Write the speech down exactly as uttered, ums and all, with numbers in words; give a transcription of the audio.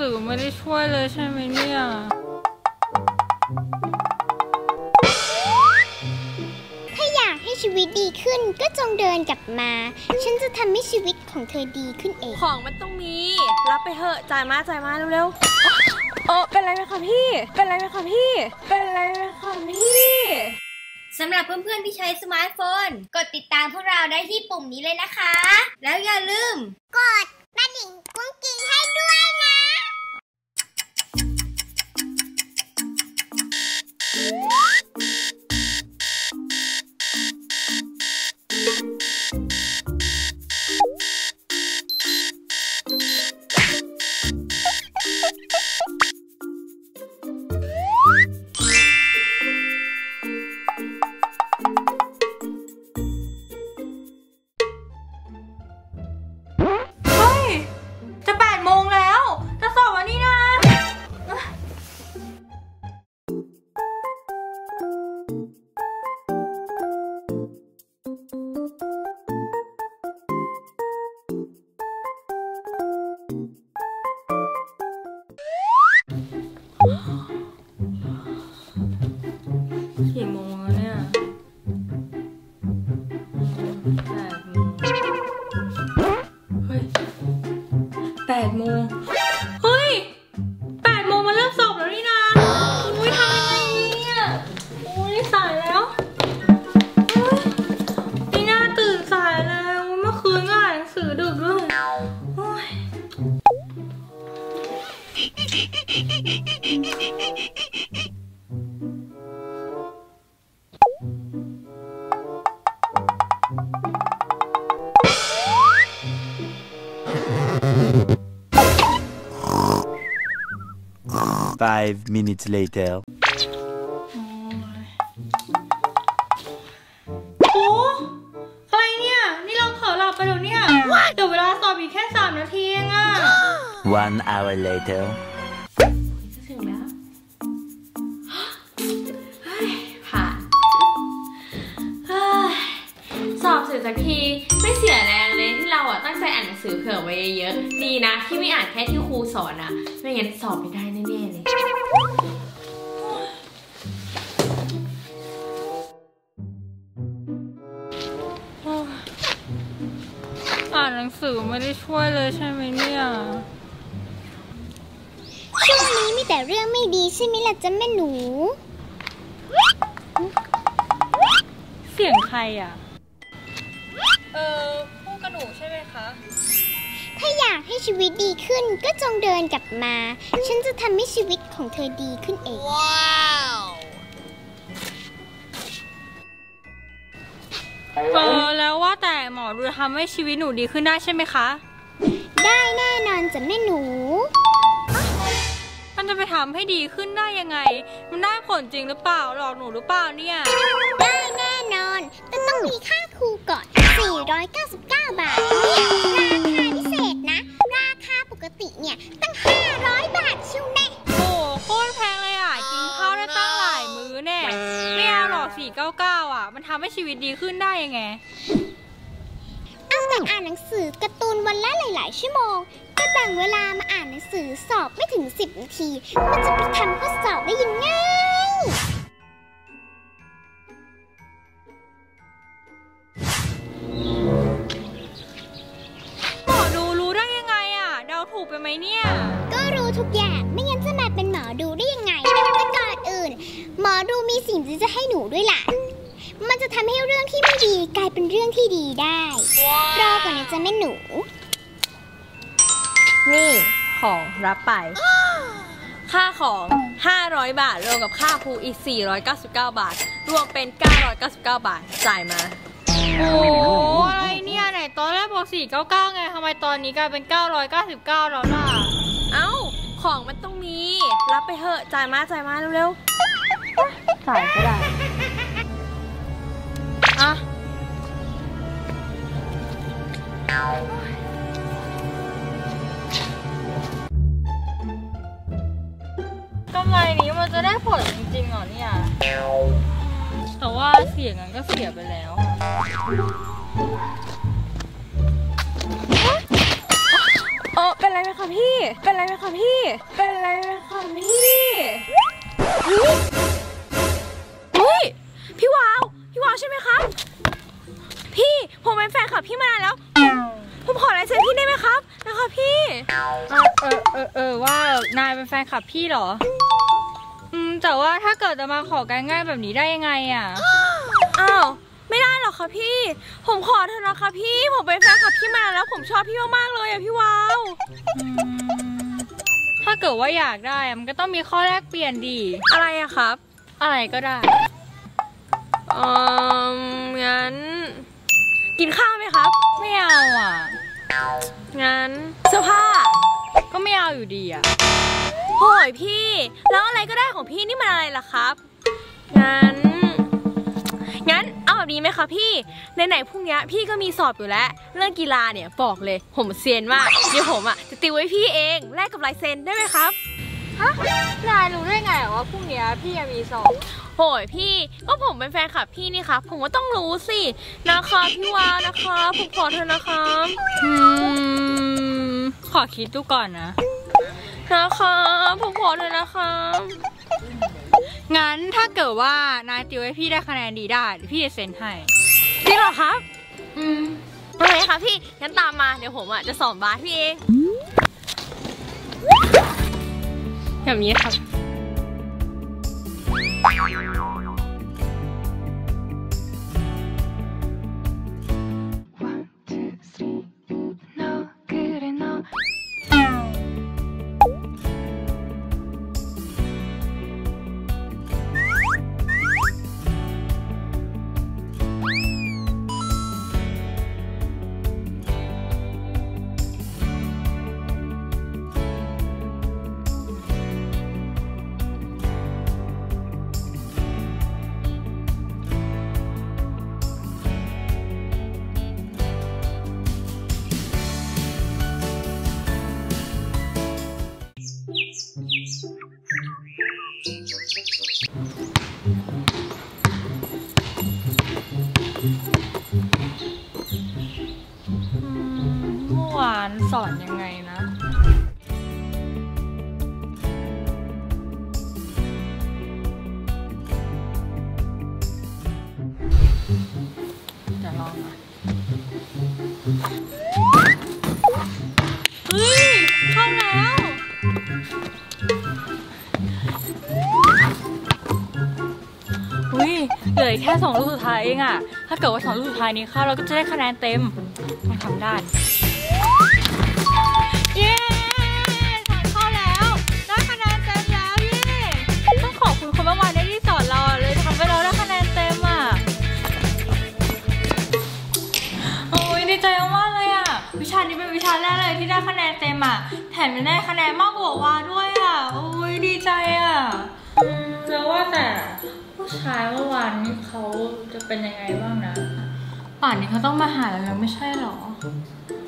สือไม่ได้ช่วยเลยใช่ไหมเนี่ยถ้าอยากให้ชีวิตดีขึ้นก็จงเดินกลับมาฉันจะทำให้ชีวิตของเธอดีขึ้นเองของมันต้องมีรับไปเถอะจ่ายมาจ่ายมาเร็วๆโอ้เป็นไรไหมคะพี่เป็นไรไหมคะพี่เป็นไรไหมคะพี่สำหรับเพื่อนๆที่ใช้สมาร์ทโฟนกดติดตามพวกเราได้ที่ปุ่มนี้เลยนะคะแล้วอย่าลืมกดกระดิ่งกุ้งกิ้งให้ด้วยนะกี่โมงแล้วเนี่ยแปดโมงเฮ้ยแปดโมงเฮ้ยแปดโมงมาเริ่มสอบแล้วนี่นะอุ้ยทำยังไงเนี่ยอุ้ยสายแล้วนี่น่าตื่นสายแล้วเมื่อคืนก็อ่านหนังสือดึกด้วยโอ้ย Five minutes later. โอ้อะไรเนี่ยนี่เราเผลอหลับไปแล้วเนี่ยเดี๋ยวเวลาสอบอีกแค่สามนาทีเองอะ One hour later. จะถึงแล้วผ่านสอบเสร็จสักทีไม่เสียแรงเลยที่เราอ่ะตั้งใจอ่านหนังสือเผื่อไว้เยอะๆดีนะที่ไม่อ่านแค่ที่ครูสอนอ่ะไม่งั้นสอบไม่ได้แน่ๆเลยอ่านหนังสือไม่ได้ช่วยเลยใช่ไหมเนี่ยช่วงนี้มีแต่เรื่องไม่ดีใช่ไหมล่ะจ๊ะแม่หนูเสียงใครอ่ะเออพวกกระหนูใช่ไหมคะถ้าอยากให้ชีวิตดีขึ้นก็จงเดินกลับมาฉันจะทำให้ชีวิตของเธอดีขึ้นเองว้าวเออแล้วว่าแต่หมอดูทำให้ชีวิตหนูดีขึ้นได้ใช่ไหมคะได้แน่นอนจ้ะแม่หนูมันจะไปทำให้ดีขึ้นได้ยังไงมันได้ผลจริงหรือเปล่าหลอกหนูหรือเปล่าเนี่ยได้แน่นอนแต่ต้องมีค่าครูก่อนสี่ร้อยเก้าสิบเก้าบาทเนี่ยราคาพิเศษนะราคาปกติเนี่ยตั้งห้าร้อยบาทชิวแน่โอ้โคตรแพงเลยอ่ะกินข้าวได้ตั้งหลายมื้อแน่ไม่เอาหรอกสี่ร้อยเก้าสิบเก้าอ่ะมันทำให้ชีวิตดีขึ้นได้ยังไงเอาแต่อ่านหนังสือการ์ตูนวันละหลายๆชั่วโมงก็แบ่งเวลามาอ่านหนังสือสอบไม่ถึงสิบนาทีมันจะไปทำข้อสอบได้ยังไงหมอดูรู้ได้ยังไงอ่ะเดาถูกไปไหมเนี่ยก็รู้ทุกอย่างไม่งั้นจะมาเป็นหมอดูได้ยังไงแต่ก่อนอื่นหมอดูมีสิ่งที่จะให้หนูด้วยล่ะมันจะทำให้เรื่องที่ไม่ดีกลายเป็นเรื่องที่ดีได้รอก่อนนะจ๊ะแม่หนูนี่ของรับไปค่าของห้าร้อยบาทรวมกับค่าครูอีกสี่ร้อยเก้าสิบเก้าบาทรวมเป็นเก้าร้อยเก้าสิบเก้าบาทจ่ายมาโอ้อะไรเนี่ยไหนตอนแรกบอกสี่ร้อยเก้าสิบเก้าไงทำไมตอนนี้กลายเป็นเก้าร้อยเก้าสิบเก้าแล้วล่ะเอ้าของมันต้องมีรับไปเถอะจ่ายมาจ่ายมาเร็วๆจ่ายก็ได้อ่ะกำไรนี้มันจะได้ผลจริงๆเหรอเนี่ยแต่ว่าเสียงั้นก็เสียไปแล้วโอ้เป็นไรไหมคะพี่เป็นไรไหมคะพี่เป็นไรไหมคะพี่เฮ้ยพี่วาวพี่วาวใช่ไหมคะพี่ผมเป็นแฟนคลับพี่มานานแล้วผมขอลายเซ็นพี่ได้ไหมครับนะคะพี่เออเออเออเออว่านายเป็นแฟนคลับพี่เหรออืมแต่ว่าถ้าเกิดจะมาขอกันง่ายแบบนี้ได้ยังไงอ่ะอ้าวไม่ได้หรอคะพี่ผมขอเถอะนะคะพี่ผมเป็นแฟนคลับพี่มานานแล้วผมชอบพี่มากๆเลยอ่ะพี่วาวถ้าเกิดว่าอยากได้มันก็ต้องมีข้อแลกเปลี่ยนดีอะไรอะครับอะไรก็ได้อืมงั้นกินข้าวไหมครับไม่เอาอ่ะงั้นเสื้อผ้าก็ไม่เอาอยู่ดีอ่ะโอ้ยพี่แล้วอะไรก็ได้ของพี่นี่มันอะไรล่ะครับงั้นงั้นเอาแบบนี้ไหมคะพี่ไหนๆพรุ่งนี้พี่ก็มีสอบอยู่แล้วเรื่องกีฬาเนี่ยบอกเลยผมเซียนมากเดี๋ยวผมอ่ะจะติวไว้พี่เองแลกกับลายเซ็นได้ไหมครับฮะนายรู้ได้ไงว่าพรุ่งนี้พี่มีสอบโหยพี่ก็ผมเป็นแฟนคลับพี่นี่ครับผมก็ต้องรู้สินะคะพี่วานะคะผมขอเธอนะคะอืมขอคิดดูก่อนนะนะคะผมขอเธอนะคะงั้นถ้าเกิดว่านายติวให้พี่ได้คะแนนดีได้พี่จะเซ็นให้จริงเหรอครับอืมโอเคครับพี่งั้นตามมาเดี๋ยวผมอ่ะจะสอบบาสพี่เองแบบนี้ครับเมื่อวานสอนยังไงนะจะลองนะเฮ้ยเข้าแล้วอุ้ยเหลือแค่สองลูกสุดท้ายเองอะถ้าเกิดว่าสองลูกสุดท้ายนี้เข้าเราก็จะได้คะแนนเต็มต้องทำได้เย้สอนเข้าแล้วได้คะแนนเต็มแล้วเย้ต้องขอบคุณคนเมื่อวานที่สอนเราเลยทำให้เราได้คะแนนเต็มอ่ะโอ้ยดีใจมากเลยอ่ะวิชานี้เป็นวิชาแรกเลยที่ได้คะแนนเต็มอ่ะแถมยังได้คะแนนมากกว่าวาด้วยอ่ะโอ้ยดีใจอ่ะแล้วว่าแต่ผู้ชายเมื่อวานนี้เขาจะเป็นยังไงบ้างนะป่านนี้เขาต้องมาหาแล้วไม่ใช่หรอ